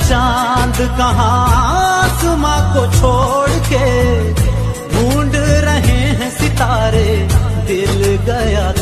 चांद कहाँ आसमां को छोड़ के ढूंढ रहे हैं सितारे, दिल गया